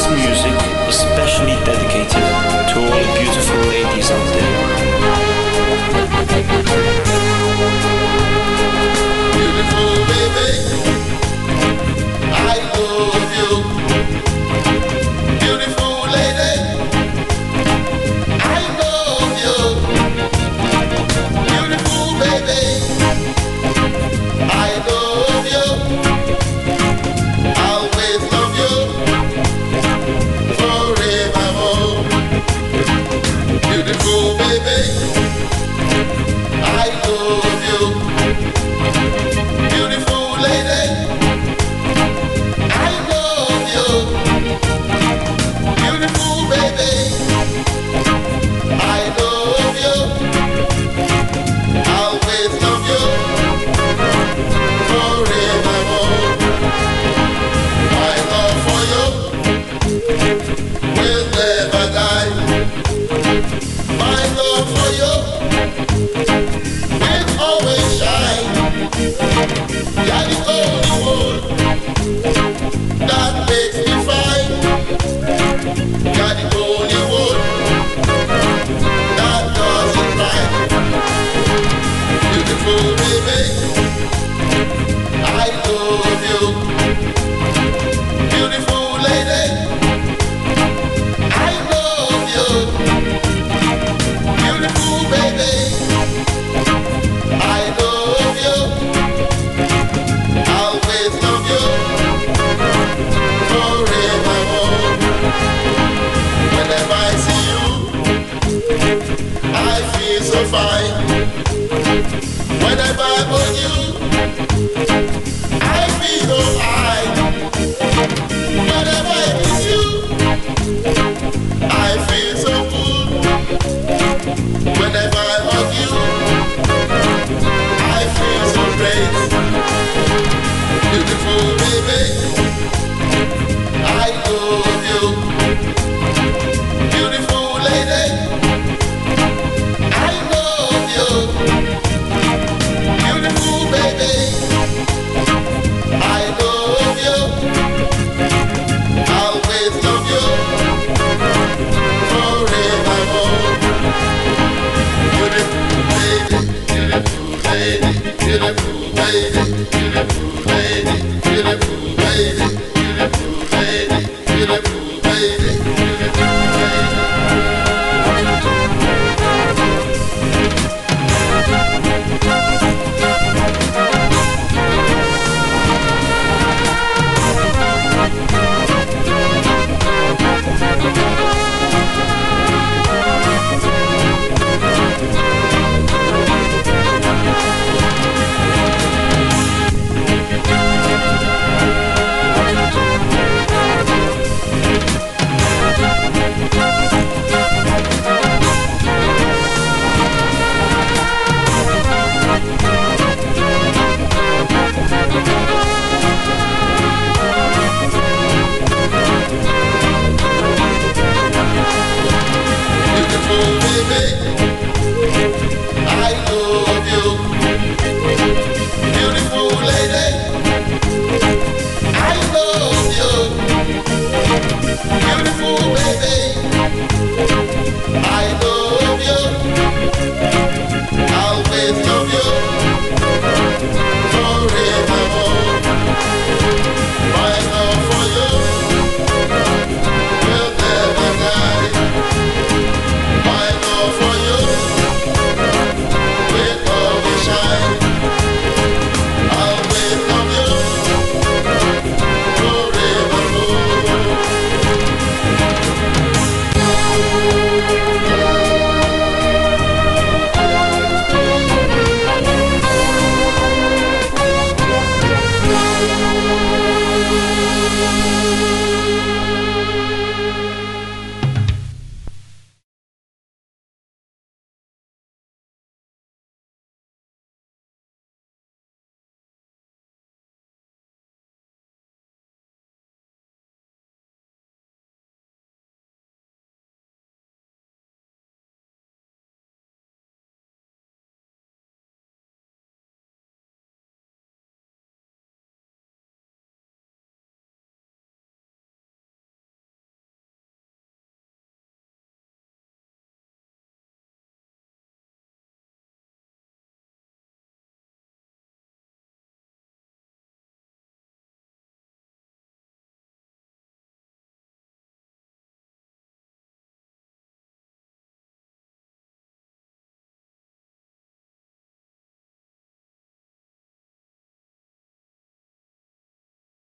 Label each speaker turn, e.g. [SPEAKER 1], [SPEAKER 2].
[SPEAKER 1] music is specially dedicated to all the beautiful ladies out there.
[SPEAKER 2] Beautiful baby, I love you. Beautiful lady, I love you. Beautiful baby, I love you. Always love you. Forevermore. Beautiful baby, I love you. Beautiful lady, I love you. Beautiful baby, I love you. Always love you. Forevermore. My love for you will never die. My love for you will always shine. You're the only one that makes me fine. You're the only one that does it right. Beautiful baby, I love you. Beautiful lady, I love you. Beautiful baby, I love you. Always love you. Forevermore. Whenever I see you, I feel so fine. Whenever I hold you, I feel so high. Whenever I miss you, I feel so good. Whenever I hug you, I feel so great. Beautiful baby, I love you. Beautiful lady, I love you. Beautiful baby, I love you. Always love you. Forevermore. Beautiful lady, beautiful lady, beautiful lady, beautiful lady, beautiful lady, beautiful lady, beautiful